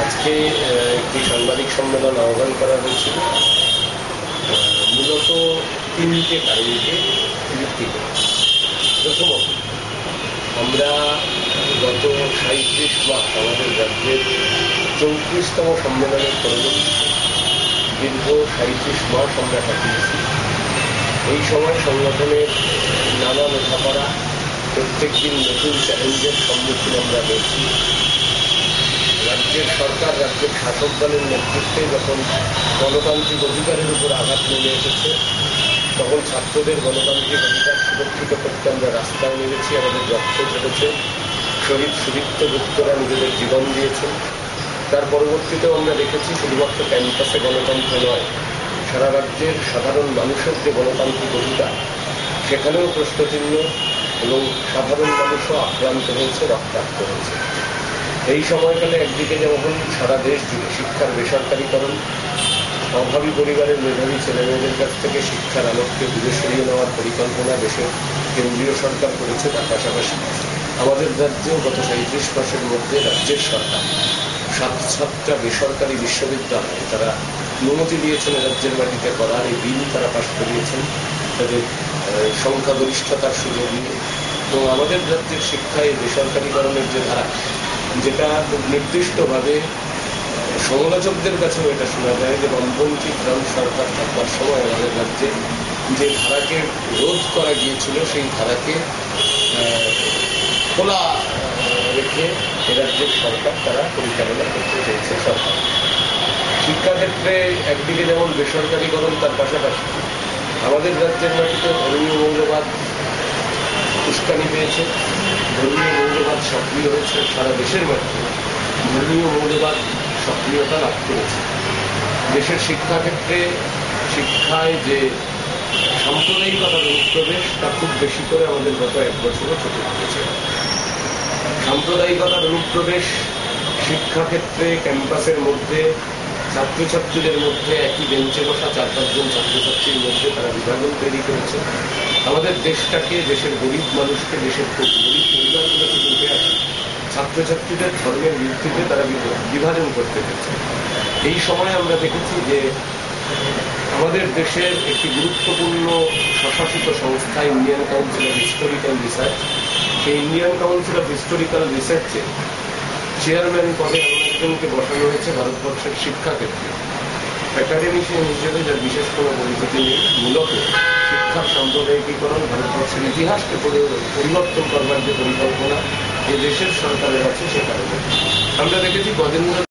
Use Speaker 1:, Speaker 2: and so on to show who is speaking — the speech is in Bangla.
Speaker 1: আজকে একটি সাংবাদিক সম্মেলন আহ্বান করা হয়েছিল মূলত তিনটে কারণকে ভিত্তি করে। প্রথমত, আমরা গত 37 মাস আমাদের রাজ্যের 34তম সম্মেলনের পরবর্তী দীর্ঘ 37 মাস আমরা কাটিয়েছি। এই সময় সংগঠনের নানা লেখাপড়া, প্রত্যেক দিন নতুন চ্যালেঞ্জের সম্মুখীন আমরা হয়েছি। রাজ্যের সরকার, রাজ্যের শাসক দলের নেতৃত্বে যখন গণতান্ত্রিক অধিকারের উপর আঘাত নেমে এসেছে, তখন ছাত্রদের গণতান্ত্রিক অধিকার সুরক্ষিত করতে আমরা রাস্তায় নেমেছি, আমাদের রক্ত ঝরেছে, শহীদ সুদীপ্ত গুপ্তরা নিজেদের জীবন দিয়েছেন। তার পরবর্তীতেও আমরা দেখেছি শুধুমাত্র ক্যাম্পাসে গণতন্ত্র নয়, সারা রাজ্যের সাধারণ মানুষের যে গণতান্ত্রিক অধিকার, সেখানেও প্রশ্নচিহ্ন এবং সাধারণ মানুষও আক্রান্ত হয়েছে, রক্তাক্ত হয়েছে। এই সময়কালে একদিকে যেমন সারা দেশ জুড়ে শিক্ষার বেসরকারীকরণ, অভাবী পরিবারের মেধাবী ছেলেমেয়েদের কাছ থেকে শিক্ষার আলোককে দূরে সরিয়ে নেওয়ার পরিকল্পনা দেশের কেন্দ্রীয় সরকার করেছে, তার পাশাপাশি আমাদের রাজ্যেও গত 37 মাসের মধ্যে রাজ্যের সরকার 7টা বেসরকারি বিশ্ববিদ্যালয়ে তারা অনুমতি দিয়েছেন রাজ্যের মাটিতে করার। এই বিল তারা পাশ করিয়েছেন তাদের সংখ্যাগরিষ্ঠতার সুযোগ নিয়ে। তো আমাদের রাজ্যের শিক্ষায় বেসরকারীকরণের যে ধারা, যেটা খুব নির্দিষ্টভাবে সমালোচকদের কাছেও এটা শোনা যায় যে বামপন্থী ত্রাণ সরকার থাকবার সময় আমাদের রাজ্যে যে ধারাকে রোধ করা গিয়েছিল, সেই ধারাকে খোলা রেখে এ রাজ্যের সরকার তারা পরিচালনা করতে চেয়েছে। সরকার শিক্ষাক্ষেত্রে একদিকে যেমন বেসরকারীকরণ, তার পাশাপাশি আমাদের রাজ্যের মাটিতে ধর্মীয় মৌলবাদ উস্কানি পেয়েছে, ধর্মীয় মৌলবাদ সক্রিয় হয়েছে। সারা দেশের মাটিতে ধর্মীয় মৌলবাদ সক্রিয়তা লাভ করেছে। দেশের শিক্ষাক্ষেত্রে শিক্ষায় যে সাম্প্রদায়িকতার অনুপ্রবেশ, তা খুব বেশি করে আমাদের গত 1 বছরে চোখে পড়েছে। সাম্প্রদায়িকতার অনুপ্রবেশ শিক্ষাক্ষেত্রে ক্যাম্পাসের মধ্যে ছাত্রছাত্রীদের মধ্যে একই বেঞ্চে বসা 4-5 জন ছাত্রছাত্রীর মধ্যে তারা বিভাজন তৈরি করেছে। আমাদের দেশটাকে, দেশের গরিব মানুষকে, দেশের গরিব পরিবারগুলোকে উঠে আসে ছাত্রছাত্রীদের ধর্মের ভিত্তিতে তারা বিভাজন করতে পেরেছে। এই সময় আমরা দেখেছি যে আমাদের দেশের একটি গুরুত্বপূর্ণ স্বশাসিত সংস্থা Indian Council of Historical Research, সেই ইন্ডিয়ান কাউন্সিল অফ হিস্টোরিক্যাল রিসার্চে চেয়ারম্যান পদে এমন একজনকে বসানো হয়েছে ভারতবর্ষের শিক্ষাক্ষেত্রে একাডেমিশিয়ান হিসেবে, যার বিশেষ কোনো পরিচিতি নেই। মূলত শিক্ষার সাম্প্রদায়িকীকরণ, ভারতবর্ষের ইতিহাসকে পরিবর্তন করবার যে পরিকল্পনা এই দেশের সরকারের আছে, সে কারণে আমরা দেখেছি গজেন্দ্র